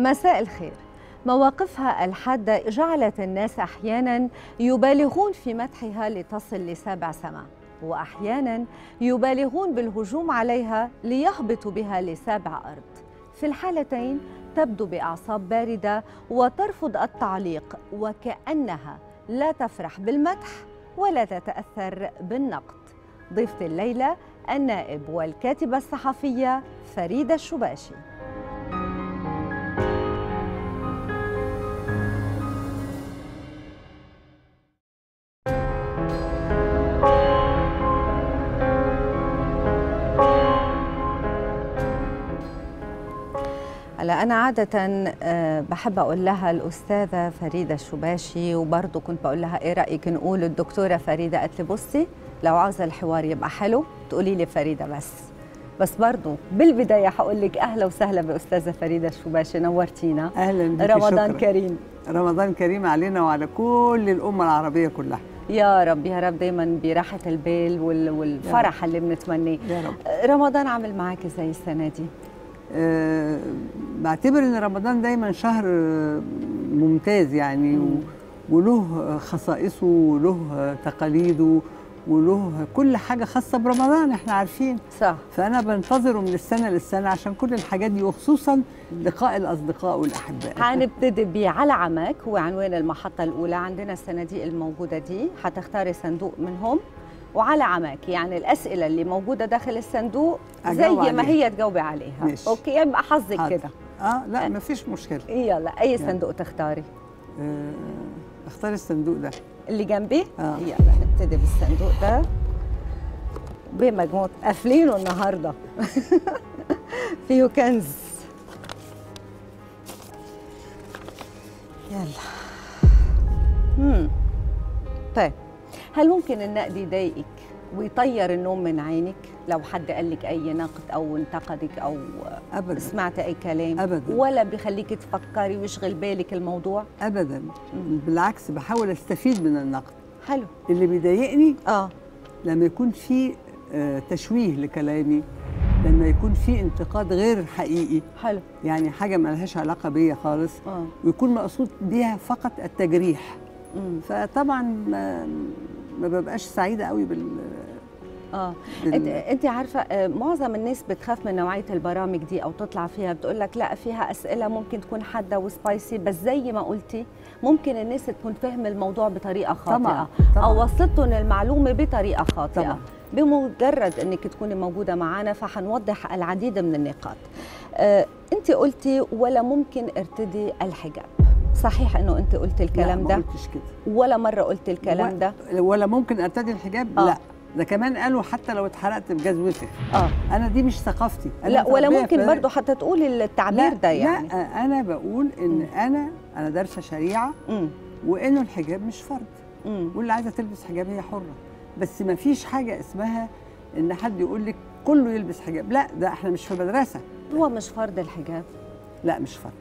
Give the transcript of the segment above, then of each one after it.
مساء الخير. مواقفها الحادة جعلت الناس أحياناً يبالغون في مدحها لتصل لسابع سماء، وأحياناً يبالغون بالهجوم عليها ليهبطوا بها لسابع أرض. في الحالتين تبدو بأعصاب باردة وترفض التعليق، وكأنها لا تفرح بالمدح ولا تتأثر بالنقد. ضيفتي الليلة النائب والكاتبة الصحفية فريدة الشباشي. هلا أنا عادة بحب أقول لها الأستاذة فريدة الشباشي، وبرضه كنت بقول لها إيه رأيك نقول الدكتورة فريدة؟ قالت لي بصي لو عاوزة الحوار يبقى حلو تقولي لي فريدة بس برضه بالبداية هقول لك أهلا وسهلا بأستاذة فريدة الشباشي، نورتينا. أهلا بك. رمضان شكرا. كريم. رمضان كريم علينا وعلى كل الأمة العربية كلها. يا رب يا رب، دايما براحة البال والفرح اللي بنتمناه يا رب. رمضان عامل معاكي زي السنة دي؟ بعتبر ان رمضان دايما شهر ممتاز يعني، وله خصائصه وله تقاليده وله كل حاجه خاصه برمضان احنا عارفين. صح. فانا بنتظره من السنه للسنه عشان كل الحاجات دي، وخصوصا لقاء الاصدقاء والاحباء. هنبتدي بعلى عمك، وعنوان المحطه الاولى عندنا الصناديق الموجوده دي، هتختاري صندوق منهم وعلى عمك، يعني الاسئله اللي موجوده داخل الصندوق زي ما هي تجاوبي عليها. ماشي. اوكي، يبقى حظك كده. لا مفيش مشكله. يلا اي صندوق تختاري؟ اختاري الصندوق ده اللي جنبي. يلا نبتدي بالصندوق ده بمجموعه قافلينه النهارده. فيه كنز. يلا. طيب، هل ممكن النقد يضايقك ويطير النوم من عينك لو حد قال لك اي نقد او انتقدك او أبداً. سمعت اي كلام؟ أبداً. ولا بيخليك تفكري ويشغل بالك الموضوع؟ ابدا. بالعكس، بحاول استفيد من النقد. حلو. اللي بيضايقني لما يكون في تشويه لكلامي، لما يكون في انتقاد غير حقيقي. حلو. يعني حاجه ما لهاش علاقه بيا خالص، ويكون مقصود بيها فقط التجريح. فطبعا ما ببقاش سعيده قوي انت عارفه معظم الناس بتخاف من نوعيه البرامج دي او تطلع فيها، بتقول لك لا فيها اسئله ممكن تكون حاده وسبايسي، بس زي ما قلتي ممكن الناس تكون فاهم الموضوع بطريقه خاطئه. طبعا. او وصلتهم المعلومه بطريقه خاطئه. طبعا. بمجرد انك تكوني موجوده معنا فحنوضح العديد من النقاط. انت قلتي ولا ممكن ارتدي الحجاب، صحيح انه انت قلتي الكلام ده؟ لا، ما قلتش كده ولا مره قلت الكلام ده. ولا ممكن ارتدي الحجاب. لا، ده كمان قالوا حتى لو اتحرقت بجاز وسخ. انا دي مش ثقافتي. لا، ولا ممكن برضو حتى تقولي التعبير ده يعني. لا، انا بقول ان انا دارسه شريعه، وانه الحجاب مش فرض، واللي عايزه تلبس حجاب هي حره. بس ما فيش حاجه اسمها ان حد يقول لك كله يلبس حجاب. لا، ده احنا مش في مدرسه. هو مش فرض الحجاب؟ لا، مش فرض.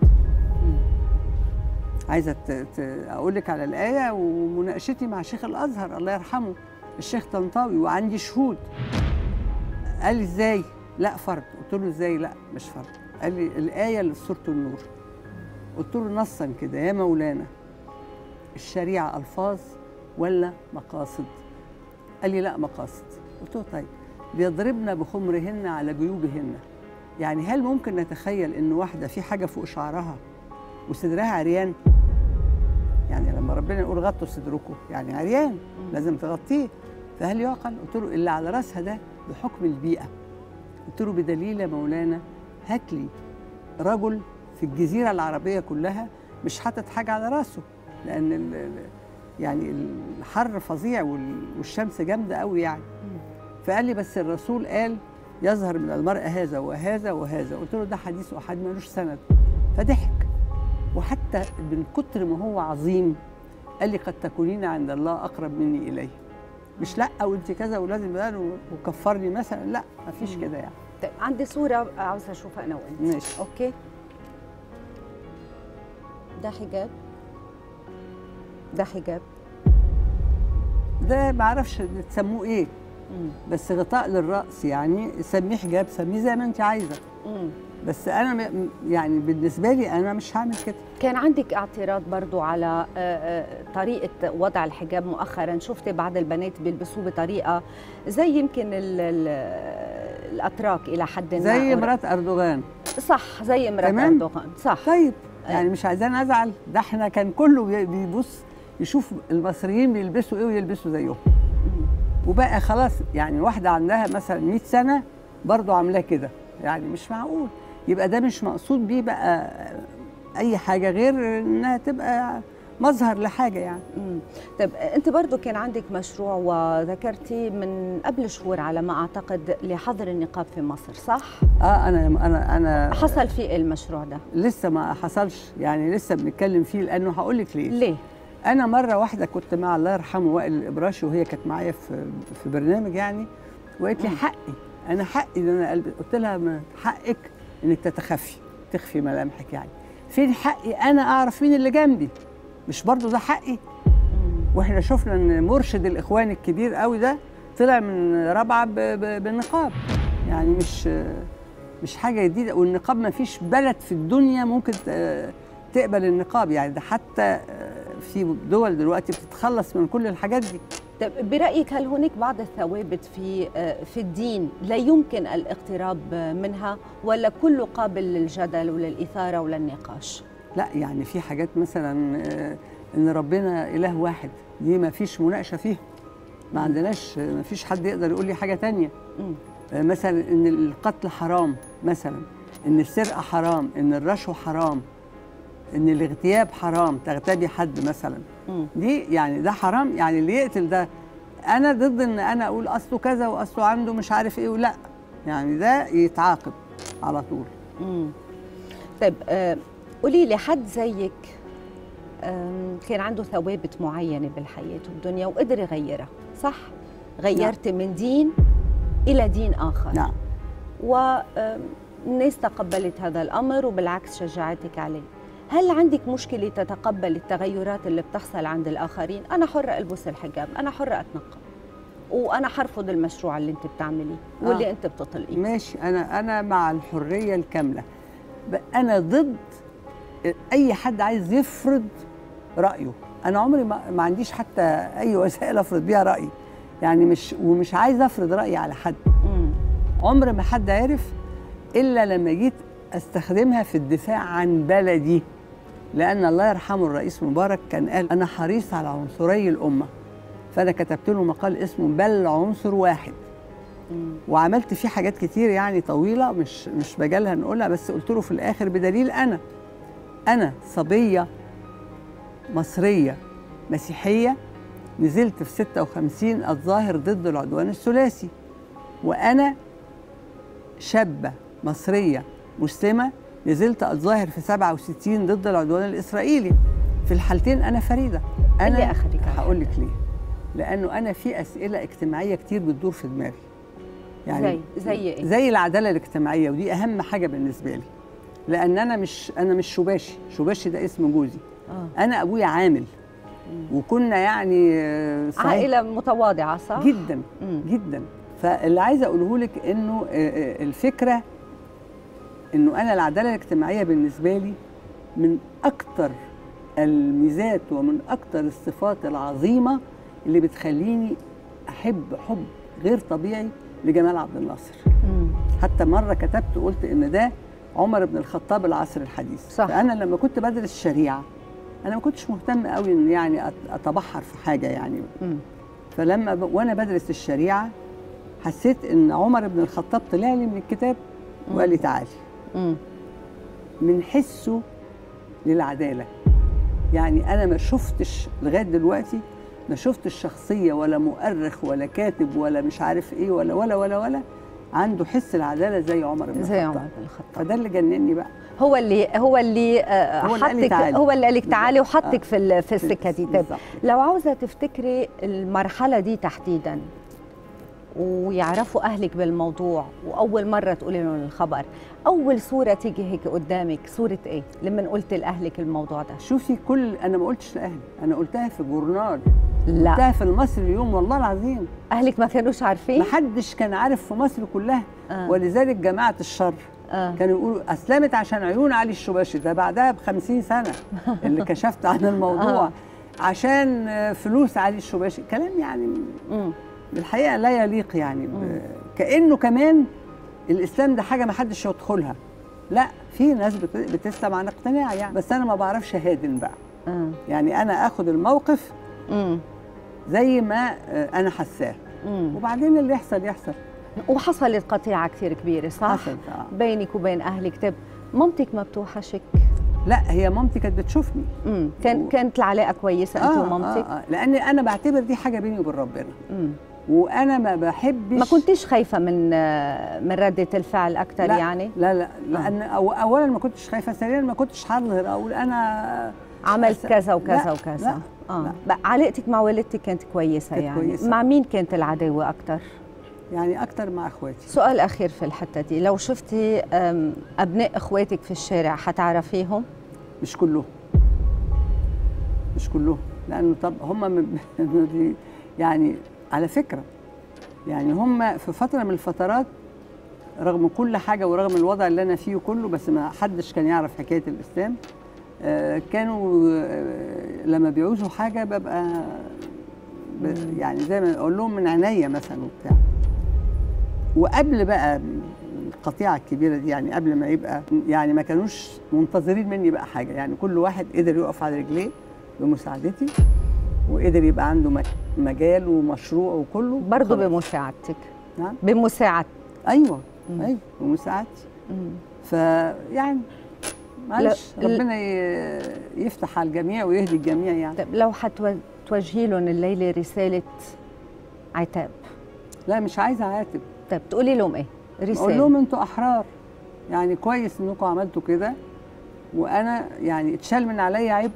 عايزه اقول لك على الايه ومناقشتي مع شيخ الازهر الله يرحمه الشيخ طنطاوي، وعندي شهود. قال لي ازاي؟ لا فرض. قلت له ازاي؟ لا مش فرض. قال لي الايه اللي في سوره النور. قلت له نصا كده يا مولانا، الشريعه الفاظ ولا مقاصد؟ قال لي لا مقاصد. قلت له طيب، ليضربن بخمرهن على جيوبهن. يعني هل ممكن نتخيل ان واحده في حاجه فوق شعرها وصدرها عريان؟ يعني لما ربنا يقول غطوا صدركم يعني عريان لازم تغطيه. فهل يعقل؟ قلت له اللي على راسها ده بحكم البيئه. قلت له بدليل يا مولانا هات لي رجل في الجزيره العربيه كلها مش حاطط حاجه على راسه، لان يعني الحر فظيع والشمس جامده قوي يعني. فقال لي بس الرسول قال يظهر من المرء هذا وهذا وهذا. قلت له ده حديث احاد ملوش سند. فضحك، وحتى من كتر ما هو عظيم قال لي قد تكونين عند الله اقرب مني اليه. مش لا وانت كذا ولازم وكفرني مثلا، لا ما فيش كده يعني. طيب عندي صوره عاوزه اشوفها انا وانت. ماشي. اوكي، ده حجاب؟ ده حجاب؟ ده ما اعرفش تسموه ايه، بس غطاء للراس يعني. سميه حجاب، سميه زي ما انت عايزه. بس انا يعني بالنسبه لي انا مش هعمل كده. كان عندك اعتراض برضو على طريقه وضع الحجاب مؤخرا، شفتي بعض البنات بيلبسوه بطريقه زي يمكن الاتراك الى حد ما، زي مرات اردوغان. صح، زي مرات اردوغان، صح. طيب يعني مش عايزين ازعل، ده احنا كان كله بيبص يشوف المصريين بيلبسوا ايه ويلبسوا زيهم. وبقى خلاص يعني واحده عندها مثلا 100 سنه برضو عاملاه كده، يعني مش معقول. يبقى ده مش مقصود بيه بقى اي حاجه غير انها تبقى مظهر لحاجه يعني. طيب انت برضو كان عندك مشروع وذكرتي من قبل شهور على ما اعتقد لحظر النقاب في مصر، صح؟ انا حصل فيه المشروع ده؟ لسه ما حصلش، يعني لسه بنتكلم فيه، لانه هقول لك ليه. انا مره واحده كنت مع الله يرحمه وائل الابراشي، وهي كانت معايا في برنامج يعني، وقالت لي حقي، انا حقي ان انا قلت لها ما حقك انك تخفي ملامحك، يعني فين حقي انا اعرف مين اللي جنبي؟ مش برضو ده حقي؟ واحنا شفنا ان مرشد الاخوان الكبير قوي ده طلع من رابعه بالنقاب، يعني مش حاجه جديده. والنقاب ما فيش بلد في الدنيا ممكن تقبل النقاب، يعني ده حتى في دول دلوقتي بتتخلص من كل الحاجات دي. طيب برأيك هل هناك بعض الثوابت في الدين لا يمكن الاقتراب منها، ولا كله قابل للجدل وللإثارة وللنقاش؟ لا يعني في حاجات مثلا ان ربنا اله واحد، دي ما فيش مناقشه فيها، ما عندناش، ما فيش حد يقدر يقول لي حاجه تانية. مثلا ان القتل حرام، مثلا ان السرقه حرام، ان الرشوه حرام، ان الاغتياب حرام، تغتابي حد مثلا، دي يعني ده حرام، يعني اللي يقتل ده انا ضد ان انا اقول اصله كذا واصله عنده مش عارف ايه، ولا يعني ده يتعاقب على طول. طيب قولي لي، حد زيك كان عنده ثوابت معينه بالحياه والدنيا وقدر يغيرها، صح؟ غيرت من دين الى دين اخر. نعم. والناس تقبلت هذا الامر وبالعكس شجعتك عليه. هل عندك مشكله تتقبل التغيرات اللي بتحصل عند الاخرين؟ انا حره البس الحجاب، انا حره اتنقب، وانا حرفض المشروع اللي انت بتعمليه واللي انت بتطلقيه. ماشي، انا مع الحريه الكامله، انا ضد اي حد عايز يفرض رايه. انا عمري ما عنديش حتى اي وسائل افرض بيها رايي، يعني مش عايز افرض رايي على حد. عمر ما حد عرف الا لما جيت استخدمها في الدفاع عن بلدي، لان الله يرحمه الرئيس مبارك كان قال انا حريص على عنصري الامه، فانا كتبت له مقال اسمه بل عنصر واحد، وعملت فيه حاجات كتير يعني طويله مش مجالها نقولها، بس قلت له في الاخر بدليل انا صبيه مصريه مسيحيه نزلت في 56 الظاهر ضد العدوان الثلاثي، وانا شابه مصريه مسلمه نزلت الظاهر في 67 ضد العدوان الاسرائيلي. في الحالتين انا فريده. انا هقول لك ليه. لانه انا في اسئله اجتماعيه كتير بتدور في دماغي، يعني زي ايه؟ زي العداله الاجتماعيه، ودي اهم حاجه بالنسبه لي، لان انا مش شباشي ده اسم جوزي. انا ابويا عامل، وكنا يعني عائله متواضعه، صح؟ جدا جدا. فاللي عايزه اقوله لك انه الفكره انه انا العداله الاجتماعيه بالنسبه لي من اكتر الميزات ومن اكتر الصفات العظيمه اللي بتخليني احب حب غير طبيعي لجمال عبد الناصر. حتى مره كتبت قلت ان ده عمر بن الخطاب العصر الحديث. صح. فانا لما كنت بدرس شريعه انا ما كنتش مهتم قوي ان يعني اتبحر في حاجه يعني. فلما وانا بدرس الشريعه حسيت ان عمر بن الخطاب طلع لي من الكتاب وقال لي تعالي. من حسه للعداله، يعني انا ما شفتش لغايه دلوقتي، ما شفتش شخصيه ولا مؤرخ ولا كاتب ولا مش عارف ايه ولا ولا ولا ولا عنده حس العداله زي عمر بن الخطاب. فده اللي جنني بقى. هو اللي حطك، هو اللي قال لك تعالي وحطك في السكه دي. طيب لو عاوزه تفتكري المرحله دي تحديدا ويعرفوا اهلك بالموضوع واول مره تقولي لهم الخبر، اول صوره تيجي هيك قدامك صوره ايه لما قلت لاهلك الموضوع ده؟ شوفي، انا ما قلتش لاهلي، انا قلتها في جورنال، لا قلتها في المصري اليوم، والله العظيم. اهلك ما كانوش عارفين؟ ما حدش كان عارف في مصر كلها. ولذلك جماعه الشر كانوا يقولوا اسلمت عشان عيون علي الشباشي، ده بعدها ب50 سنه اللي كشفت عن الموضوع. عشان فلوس علي الشباشي، كلام يعني بالحقيقه لا يليق يعني كانه كمان الاسلام ده حاجه ما حدش يدخلها. لا، في ناس بتسلم عن اقتناع يعني، بس انا ما بعرفش هادن بقى. يعني انا اخد الموقف زي ما انا حساه، وبعدين اللي يحصل يحصل. وحصلت قطيعه كثير كبيره صح؟ حصلت بينك وبين اهلك. طب مامتك ما بتوحشك؟ لا، هي مامتي كانت بتشوفني. كانت العلاقه كويسه انت ومامتك؟ لان انا بعتبر دي حاجه بيني وبين ربنا. وانا ما بحبش. ما كنتيش خايفه من رده الفعل اكثر يعني؟ لا لان اولا ما كنتش خايفه، ثانيا ما كنتش هظهر اقول انا عملت كذا وكذا وكذا. لا. علاقتك مع والدتك كانت كويسه يعني؟ كويسة. مع مين كانت العداوه اكثر؟ يعني اكثر مع اخواتي. سؤال اخير في الحته دي، لو شفتي ابناء اخواتك في الشارع حتعرفيهم؟ مش كلهم، مش كلهم، لانه طب هم يعني على فكره يعني هم في فتره من الفترات رغم كل حاجه ورغم الوضع اللي انا فيه كله، بس ما حدش كان يعرف حكايه الاسلام. كانوا لما بيعوزوا حاجه ببقى يعني زي ما اقول لهم من عينيا مثلا وبتاع. وقبل بقى القطيعه الكبيره دي، يعني قبل ما يبقى يعني ما كانوش منتظرين مني بقى حاجه، يعني كل واحد قدر يقف على رجليه بمساعدتي، وقدر يبقى عنده مجال ومشروع وكله برضه بمساعدتك. نعم، بمساعدتك. ايوه بمساعدتي. فيعني معلش ربنا يفتح على الجميع ويهدي الجميع يعني. طب لو توجهي لهم الليله رساله عتاب؟ لا، مش عايزه اعاتب. طب تقولي لهم ايه؟ رساله اقول لهم انتوا احرار، يعني كويس انكم عملتوا كده، وانا يعني اتشال من عليا عبء.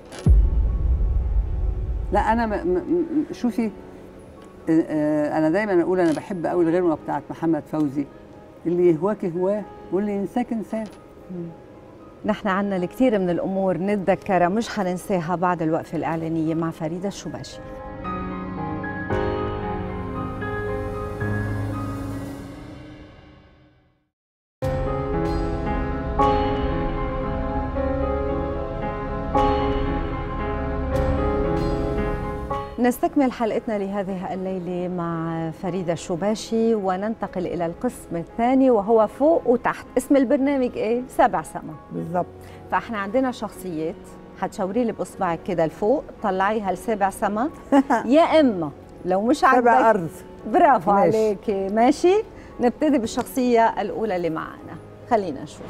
لا انا شوفي، انا دايما اقول انا بحب قوي الغنوه بتاعت محمد فوزي، اللي يهواك هواه واللي ينساك انساه. نحن عنا الكثير من الامور نتذكرها مش حننساها بعد الوقفه الاعلانيه مع فريده الشباشي. نستكمل حلقتنا لهذه الليلة مع فريدة الشباشي، وننتقل إلى القسم الثاني وهو فوق وتحت. اسم البرنامج إيه؟ 7 سما. بالضبط. فإحنا عندنا شخصيات حتشاوري لي بإصبعك كده لفوق، طلعيها ل7 سما يا إما لو مش عاجبك 7 أرض. برافو عليكي. ماشي، نبتدي بالشخصية الأولى اللي معانا. خلينا نشوف.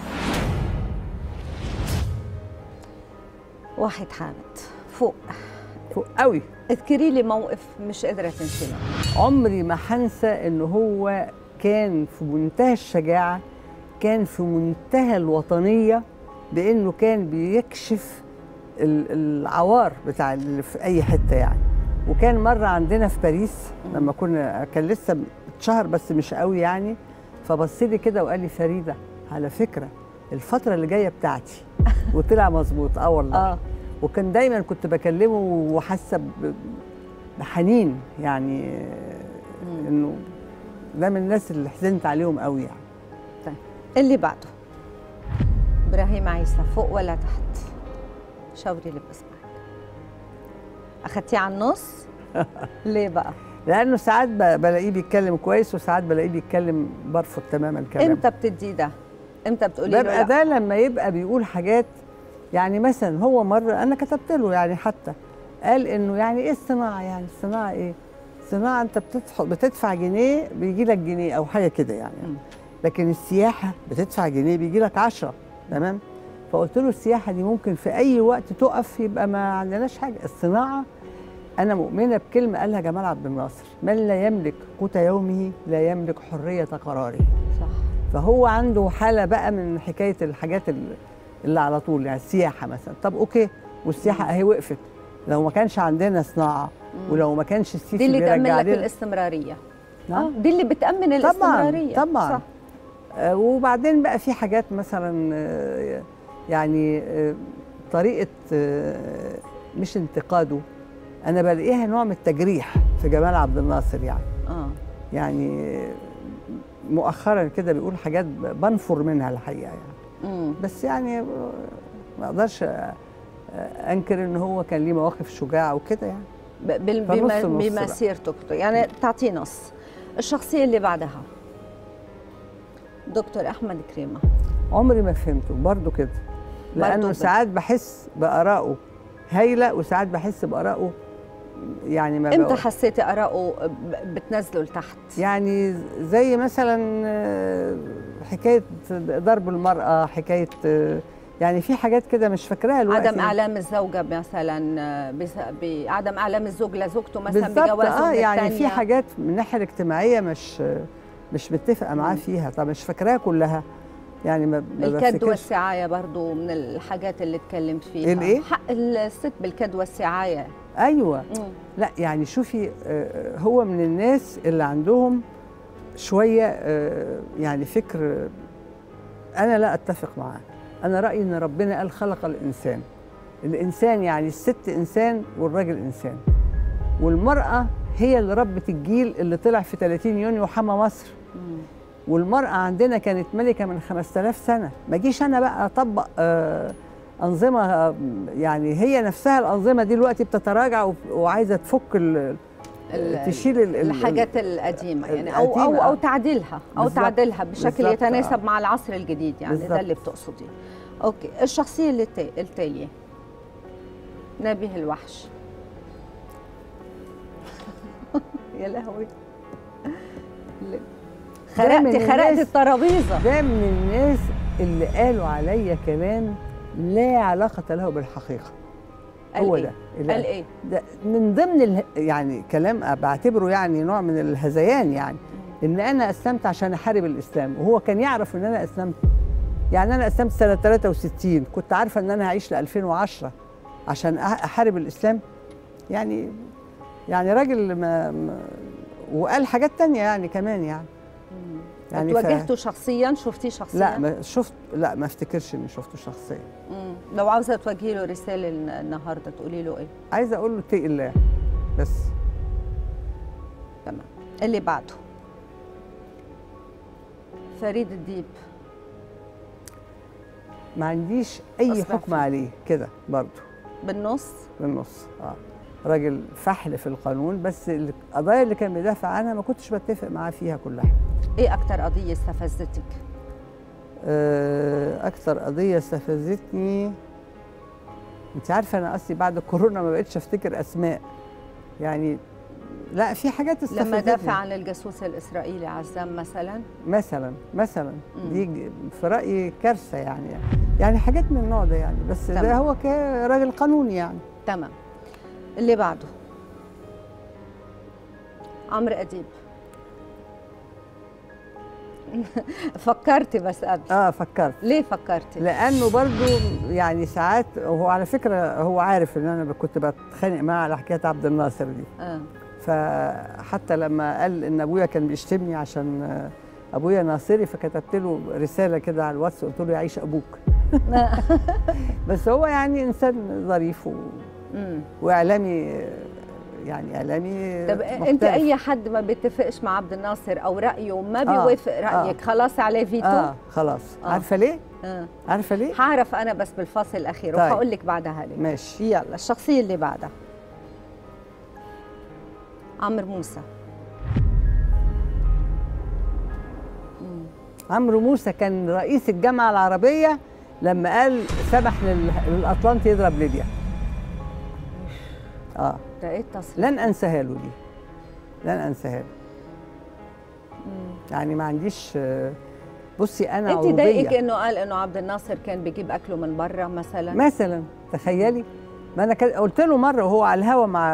وحيد حامد، فوق قوي. اذكري لي موقف مش قادره تنسيه. عمري ما هنسى انه هو كان في منتهى الشجاعه، كان في منتهى الوطنيه، بانه كان بيكشف العوار بتاع اللي في اي حته يعني. وكان مره عندنا في باريس لما كان لسه اتشهر بس مش قوي يعني، فبص لي كده وقال لي فريده على فكره الفتره اللي جايه بتاعتي. وطلع مظبوط. والله. وكان دايما كنت بكلمه وحاسه بحنين يعني، انه ده من الناس اللي حزنت عليهم قوي يعني. طيب اللي بعده ابراهيم عيسى، فوق ولا تحت؟ شاوري لي باصبعك. اخدتيه على النص؟ ليه بقى؟ لانه ساعات بلاقيه بيتكلم كويس وساعات بلاقيه بيتكلم برفض تماما كلامه. امتى بتدي ده؟ امتى بتقولي له ببقى ده لما يبقى بيقول حاجات، يعني مثلا هو مره انا كتبت له يعني حتى قال انه يعني ايه الصناعه، يعني الصناعه ايه؟ الصناعه انت بتدفع جنيه بيجي لك جنيه او حاجه كده يعني. لكن السياحه بتدفع جنيه بيجي لك 10. تمام؟ فقلت له السياحه دي ممكن في اي وقت تقف يبقى ما عندناش حاجه. الصناعه انا مؤمنه بكلمه قالها جمال عبد الناصر، من لا يملك قوت يومه لا يملك حريه قراره. صح. فهو عنده حاله بقى من حكايه الحاجات اللي على طول، يعني السياحه مثلا. طب اوكي، والسياحه اهي وقفت. لو ما كانش عندنا صناعه ولو ما كانش السيسي دي اللي بيرجع تأمن لك لنا الاستمراريه. نعم؟ دي اللي بتأمن الاستمراريه. طبعا. صح. وبعدين بقى في حاجات مثلا يعني طريقه مش انتقاده، انا بلاقيها نوع من التجريح في جمال عبد الناصر يعني. يعني مؤخرا كده بيقول حاجات بنفر منها الحقيقه يعني. بس يعني ما اقدرش انكر ان هو كان ليه مواقف شجاعه وكده يعني. بمسيرته يعني. تعطيه نص. الشخصيه اللي بعدها دكتور احمد كريمه. عمري ما فهمته برضه كده، لانه ساعات بحس بارائه هايله وساعات بحس بارائه يعني ما امتى حسيتي آراءه بتنزله لتحت؟ يعني زي مثلا حكايه ضرب المراه، حكايه يعني في حاجات كده مش فاكراها دلوقتي. عدم اعلام الزوجه مثلا، بعدم اعلام الزوج لزوجته مثلا بجوازه يعني في حاجات من الناحيه الاجتماعيه مش متفقه معاه فيها. طب مش فاكراها كلها يعني. ما الكد والسعايه برضو من الحاجات اللي اتكلمت فيها. الايه؟ حق الست بالكد والسعايه. ايوه. لا يعني شوفي، هو من الناس اللي عندهم شويه يعني فكر انا لا اتفق معاه. انا رايي ان ربنا قال خلق الانسان يعني الست انسان والراجل انسان، والمراه هي اللي ربت الجيل اللي طلع في 30 يونيو وحمى مصر. والمراه عندنا كانت ملكه من 5000 سنه. ما جيش انا بقى اطبق أنظمة يعني هي نفسها الأنظمة دي دلوقتي بتتراجع وعايزة تفك تشيل الحاجات القديمة يعني أو تعديلها تعديلها بشكل يتناسب مع العصر الجديد يعني. ده اللي بتقصديه. أوكي. الشخصية التالية نبيه الوحش. يا لهوي، خرقت الترابيزة. ده من الناس اللي قالوا عليا كلام لا علاقة له بالحقيقة. هو ده قال ايه؟ ده من ضمن يعني كلام بعتبره يعني نوع من الهذيان يعني. ان انا اسلمت عشان احارب الاسلام، وهو كان يعرف ان انا اسلمت. يعني انا اسلمت سنة 63، كنت عارفة ان انا هعيش ل 2010 عشان احارب الاسلام. يعني راجل وقال حاجات تانية يعني كمان يعني. واجهته شخصيا؟ شفتيه شخصيا؟ لا ما افتكرش اني شفته شخصيا. لو عاوزه توجهي له رساله النهارده تقولي له ايه؟ عايزه اقول له اتقي الله بس. تمام. اللي بعده فريد الديب. ما عنديش اي حكم عليه كده برضه. بالنص راجل فحل في القانون، بس القضايا اللي كان بيدافع عنها ما كنتش بتفق معاه فيها كلها. ايه اكتر قضيه استفزتك؟ اكتر قضيه استفزتني، انت عارفه انا اصلي بعد الكورونا ما بقتش افتكر اسماء يعني. لا في حاجات استفزتني. لما دافع عن الجاسوس الاسرائيلي عزام مثلا دي في رايي كارثه يعني حاجات من النوع ده يعني. بس تمام. ده هو كراجل قانوني يعني. تمام. اللي بعده عمرو أديب. فكرتي بس قبل؟ فكرت. ليه فكرتي؟ لانه برضو يعني ساعات هو على فكره هو عارف ان انا كنت بتخانق معاه على حكايه عبد الناصر دي. فحتى لما قال ان ابويا كان بيشتمني عشان ابويا ناصري، فكتبت له رساله كده على الواتس قلت له يعيش ابوك. بس هو يعني انسان ظريف واعلامي يعني اعلامي. طب انت اي حد ما بيتفقش مع عبد الناصر او رايه ما بيوافق رايك خلاص عليه فيتو؟ خلاص. عارفه ليه؟ عارفه ليه؟ هعرف انا بس بالفاصل الاخير. طيب. وهقول لك بعدها ليه. ماشي. يلا الشخصيه اللي بعدها عمرو موسى. عمرو موسى كان رئيس الجامعه العربيه لما قال سمح للاطلنطي يضرب ليبيا. ده ايه التصريح؟ لن انساها له دي، لن انساها له. يعني ما عنديش. بصي انا انت ضايقك انه قال انه عبد الناصر كان بيجيب اكله من بره مثلا تخيلي. ما انا قلت له مره وهو على الهوا مع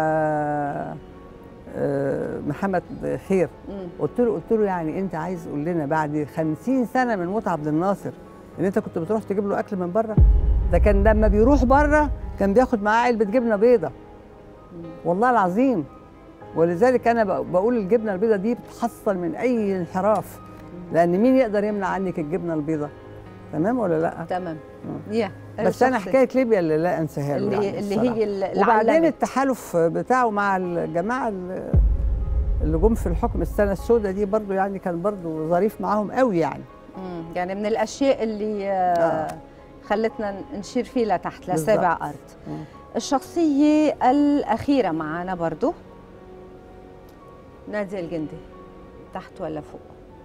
محمد خير، قلت له يعني انت عايز تقول لنا بعد 50 سنه من موت عبد الناصر ان انت كنت بتروح تجيب له اكل من بره؟ ده كان لما بيروح بره كان بياخد معاه علبه جبنه بيضه والله العظيم. ولذلك انا بقول الجبنه البيضه دي بتحصل من اي انحراف، لان مين يقدر يمنع عنك الجبنه البيضه؟ تمام ولا لا؟ تمام. بس انا حكايه ليبيا اللي لا انساها له اللي هي وبعدين التحالف بتاعه مع الجماعه اللي جم في الحكم السنه السوداء دي برضو يعني كان برضو ظريف معاهم قوي يعني. يعني من الاشياء اللي خلتنا نشير فيه لتحت لسابع ارض. الشخصيه الاخيره معنا برضو نادية الجندي، تحت ولا فوق؟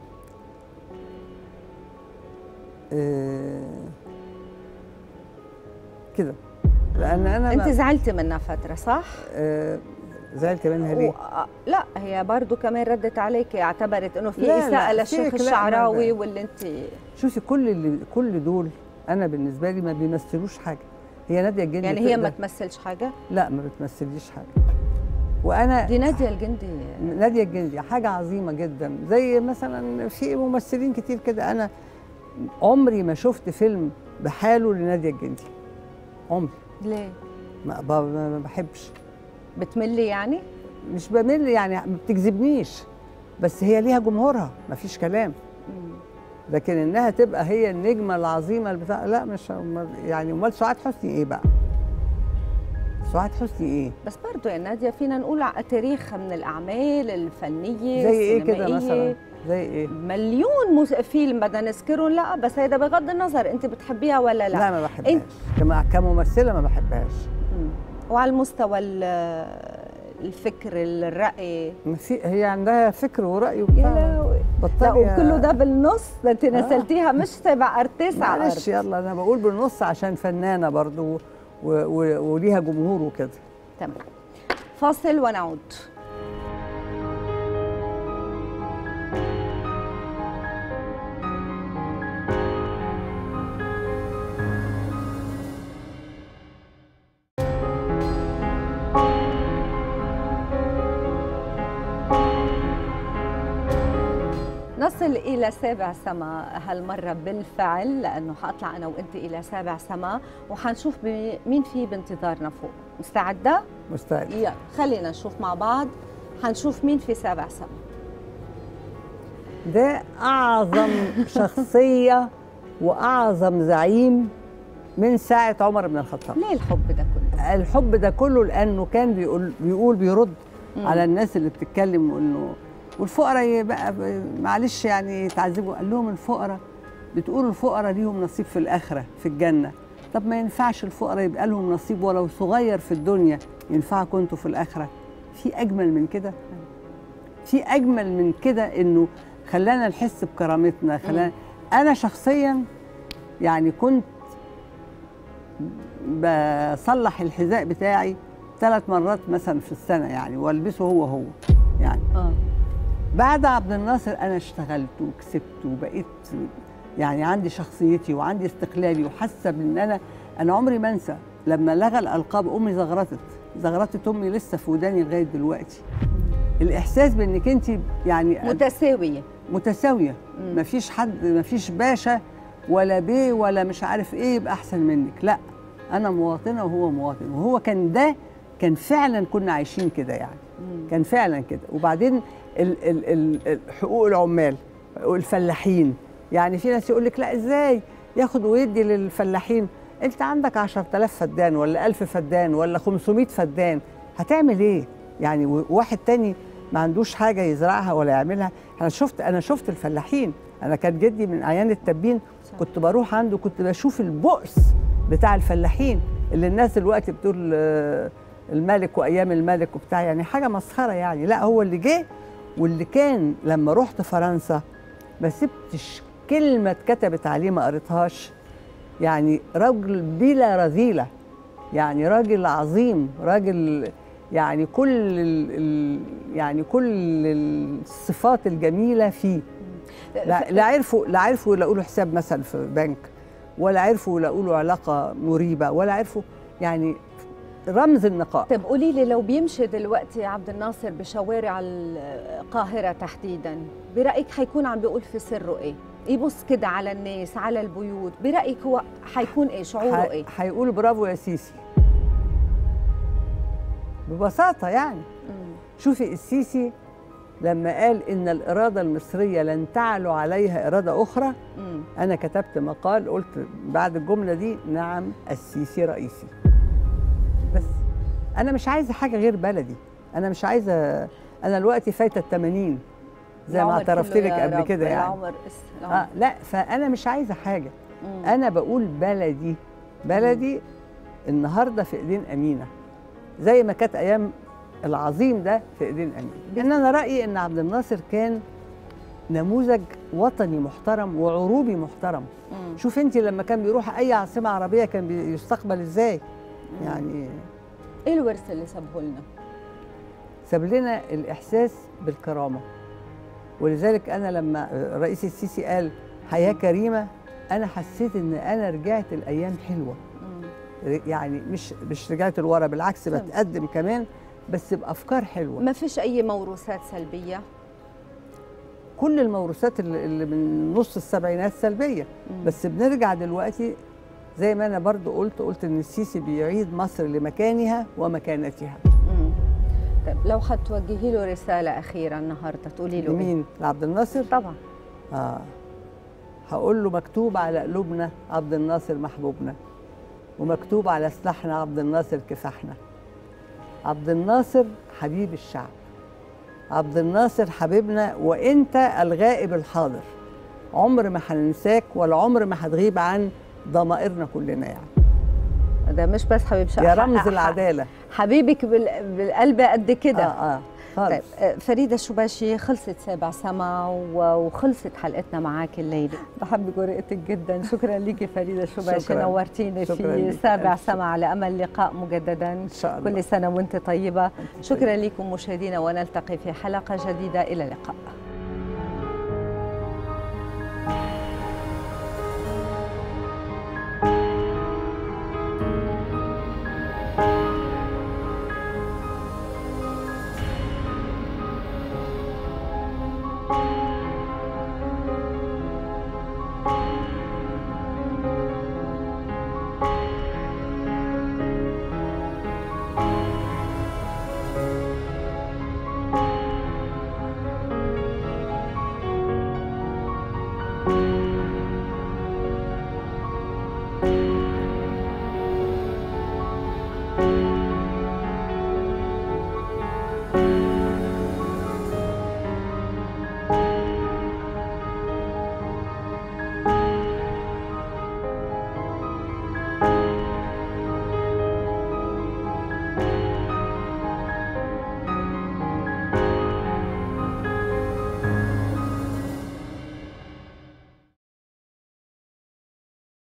كده، لان انا انت زعلتي منها فتره صح؟ زعلت منها ليه؟ لا هي برضو كمان ردت عليك، اعتبرت انه في اساءه للشيخ الشعراوي واللي انت. شوفي كل دول انا بالنسبه لي ما بيمثلوش حاجه. هي نادية الجندي يعني هي ما تمثلش حاجه؟ لا ما بتمثليش حاجه. وانا دي نادية الجندي. نادية الجندي حاجه عظيمه جدا، زي مثلا في ممثلين كتير كده. انا عمري ما شفت فيلم بحاله لنادية الجندي، عمري. ليه؟ ما بحبش. بتملي يعني؟ مش بمل يعني، ما بتجذبنيش، بس هي ليها جمهورها ما فيش كلام. لكن انها تبقى هي النجمه العظيمه البتاع، لا مش يعني. امال سعاد حسني ايه بقى؟ سعاد حسني ايه؟ بس برضه يا نادية فينا نقول تاريخها من الاعمال الفنيه زي ايه كده مثلا؟ زي ايه؟ مليون فيلم بدنا نذكرهم. لا بس هيدا بغض النظر انت بتحبيها ولا لا؟ لا ما بحبهاش كممثله ما بحبهاش. وعلى المستوى الفكر الرأي، هي عندها فكر ورأي وبتاع. لا وكله ده بالنص. ده انت نسلتيها مش سابع ارض تسع ارض. معلش يلا انا بقول بالنص عشان فنانه برضو وليها جمهور وكده. تمام، فاصل ونعود. نصل إلى سابع سما هالمرة بالفعل، لأنه حأطلع أنا وأنت إلى سابع سما وحنشوف مين في بانتظارنا فوق. مستعدة؟ مستعد. يلا خلينا نشوف مع بعض، حنشوف مين في سابع سما. ده أعظم شخصية وأعظم زعيم من ساعة عمر بن الخطاب. ليه الحب ده كله؟ الحب ده كله لأنه كان بيرد على الناس اللي بتتكلم وإنه والفقراء بقى معلش يعني يتعذبوا. قال لهم الفقراء بتقولوا الفقراء ليهم نصيب في الآخرة في الجنة، طب ما ينفعش الفقراء يبقى لهم نصيب ولو صغير في الدنيا ينفعكم انتوا في الآخرة؟ في أجمل من كده؟ في أجمل من كده إنه خلانا نحس بكرامتنا. أنا شخصيا يعني كنت بصلح الحذاء بتاعي 3 مرات مثلا في السنة يعني، والبسه هو يعني. بعد عبد الناصر أنا اشتغلت وكسبت وبقيت يعني عندي شخصيتي وعندي استقلالي، وحاسة بإن أنا عمري ما أنسى لما لغى الألقاب. أمي زغرتت أمي لسه في وداني لغاية دلوقتي. الإحساس بإنك أنت يعني متساوية. مفيش حد، مفيش باشا ولا بيه ولا مش عارف إيه يبقى أحسن منك، لا أنا مواطنة وهو مواطن. وهو كان فعلا كنا عايشين كده يعني. كان فعلا كده. وبعدين حقوق العمال والفلاحين، يعني في ناس يقول لك لا ازاي ياخد ويدي للفلاحين؟ انت عندك 10,000 فدان ولا 1000 فدان ولا 500 فدان، هتعمل ايه؟ يعني واحد تاني ما عندوش حاجه يزرعها ولا يعملها. انا شفت الفلاحين. انا كان جدي من اعيان التبين، كنت بروح عنده، كنت بشوف البؤس بتاع الفلاحين اللي الناس دلوقتي بتقول الملك وايام الملك وبتاع، يعني حاجه مسخره يعني. لا هو اللي جه واللي كان لما رحت فرنسا ما سبتش كلمه اتكتبت عليه ما قريتهاش. يعني راجل بلا رذيله، يعني راجل عظيم، راجل يعني كل الصفات الجميله فيه. لا عرفوا يلاقوا له حساب مثلا في بنك، ولا عرفوا يلاقوا له علاقه مريبه، ولا عرفوا يعني رمز النقاء. طب قولي لي، لو بيمشي دلوقتي عبد الناصر بشوارع القاهرة تحديدا، برأيك حيكون عم بيقول في سره ايه؟ يبص كده على الناس، على البيوت، برأيك هو حيكون ايه؟ شعوره ايه؟ حيقول برافو يا سيسي ببساطة يعني. شوفي السيسي لما قال إن الإرادة المصرية لن تعلو عليها إرادة أخرى، أنا كتبت مقال قلت بعد الجملة دي نعم السيسي رئيسي. بس أنا مش عايزة حاجة غير بلدي، أنا مش عايزة انا دلوقتي فايته ال80 زي ما اعترفت لك قبل كده يعني. العمر العمر. لا، فانا مش عايزه حاجه. انا بقول بلدي النهارده في ايدين امينه، زي ما كانت ايام العظيم ده في ايدين امينه. ان انا رايي ان عبد الناصر كان نموذج وطني محترم وعروبي محترم. شوف انت لما كان بيروح اي عاصمه عربيه كان بيستقبل ازاي. يعني ايه الورث اللي سابه لنا؟ ساب لنا الاحساس بالكرامه، ولذلك انا لما الرئيس السيسي قال حياه كريمه انا حسيت ان انا رجعت الايام حلوه. يعني مش رجعت لورا، بالعكس بتقدم كمان، بس بافكار حلوه. ما فيش اي موروثات سلبيه؟ كل الموروثات اللي من نص السبعينات سلبيه. بس بنرجع دلوقتي زي ما انا برضو قلت ان السيسي بيعيد مصر لمكانها ومكانتها. طيب لو هتوجهي له رساله اخيره النهارده تقولي له لمين؟ لعبد الناصر؟ طبعا. هقول له مكتوب على قلوبنا عبد الناصر محبوبنا، ومكتوب على سلاحنا عبد الناصر كفاحنا. عبد الناصر حبيب الشعب، عبد الناصر حبيبنا، وانت الغائب الحاضر. عمر ما هننساك ولا عمر ما هتغيب عن ضمائرنا كلنا. يعني ده مش بس حبيب شعب، يا رمز العداله، حبيبك بالقلب قد كده. طيب فريدة الشباشي، خلصت سابع سما وخلصت حلقتنا معاك الليله. بحبك ورقتك جدا. شكرا ليكي فريدة الشباشي، نورتيني في سابع سما. على امل لقاء مجددا ان شاء الله. كل سنه وانت طيبه. شكرا لكم مشاهدينا، ونلتقي في حلقه جديده. الى اللقاء.